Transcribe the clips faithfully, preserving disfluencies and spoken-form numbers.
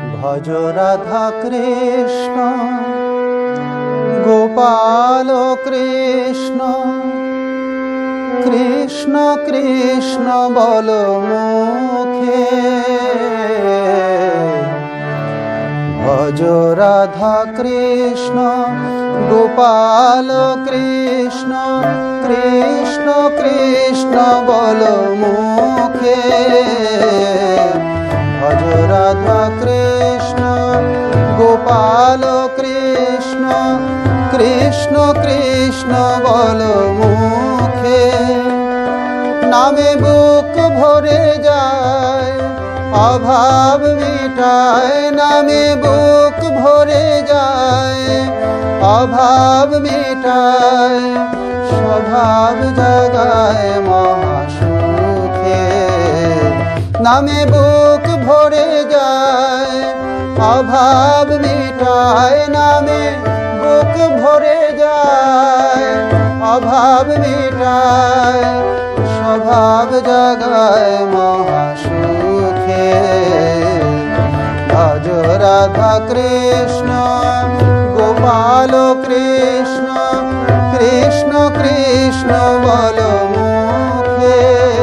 ভজ রাধা কৃষ্ণ গোপাল কৃষ্ণ কৃষ্ণ কৃষ্ণ বল মুখে ভজ রাধা কৃষ্ণ গোপাল কৃষ্ণ কৃষ্ণ কৃষ্ণ বল মুখে ভজ রাধা কৃষ্ণ গোপাল কৃষ্ণ কৃষ্ণ কৃষ্ণ বল মুখে নামে বুক ভরে যায় অভাব মিটায় নামে বুক ভরে যায় অভাব মিটায় স্বভাব জাগায় মহাসুখে নামে বুক ভরে যায় অভাব মিটায় নামে বুক ভরে যায় অভাব মিটায় স্বভাব জাগায় মহাসুখে ভজ রাধা কৃষ্ণ গোপাল কৃষ্ণ কৃষ্ণ কৃষ্ণ বল মুখে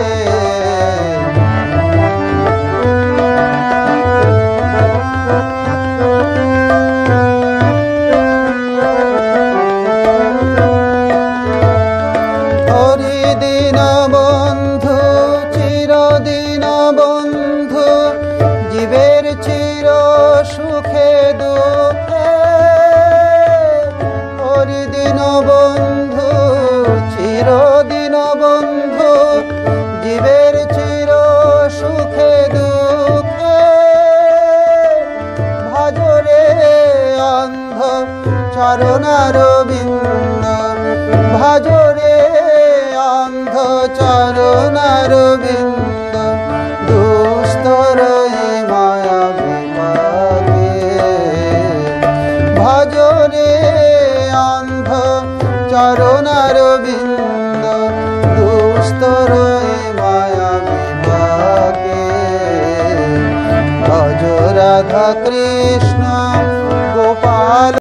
হরিদিন বন্ধু চিরদিন বন্ধু জীবের চির সুখে দুঃখে হরিদিন বন্ধু চিরদিন বন্ধু জীবের চির সুখে দুঃখে ভজরে অন্ধ চরণার বিন্দ ভজরে অন্ধ চরণার বিন্দ দুস্তর মায়া বিপাকে ভজরে অন্ধ চরণার বিন্দ দুস্তর মায়া বিপাকে ভজ রাধা কৃষ্ণ